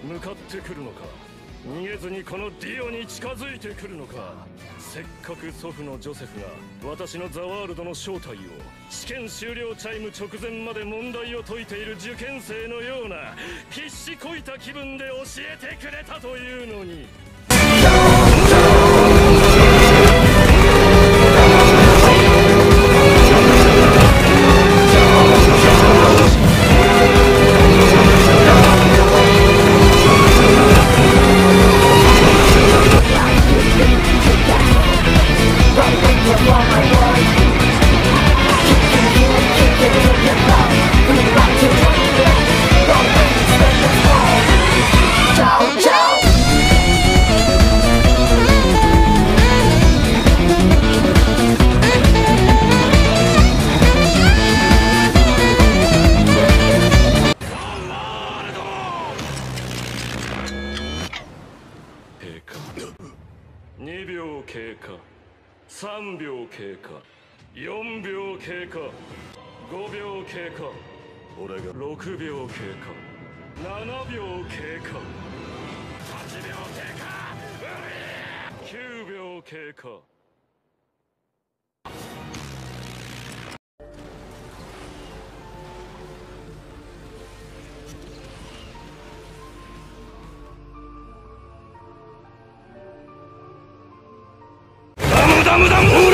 向かってくるのか、逃げずにこのディオに近づいてくるのか。せっかく祖父のジョセフが私のザワールドの正体を試験終了チャイム直前まで問題を解いている受験生のような必死こいた気分で教えてくれたというのに。2秒経過、3秒経過、4秒経過、5秒経過、俺が6秒経過、7秒経過、8秒経過、9秒経過。ダムダムダム